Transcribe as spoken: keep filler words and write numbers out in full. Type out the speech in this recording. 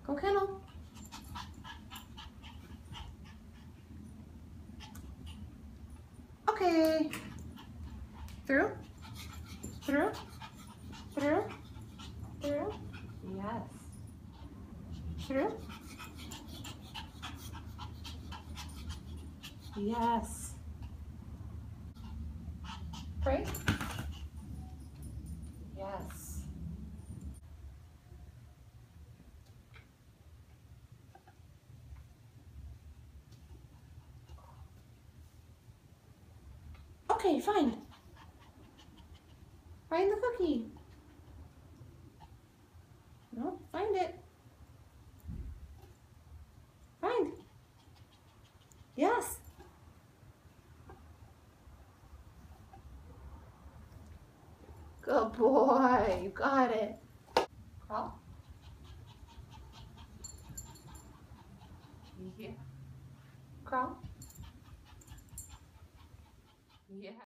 Go kennel. Okay. Through. Through. Through. Through. Yes. Through. Yes. Pray. Yes. Okay, find. Find the cookie. No, find it. Find. Yes. Good boy. You got it. Crawl. Yeah. Crawl. Yeah.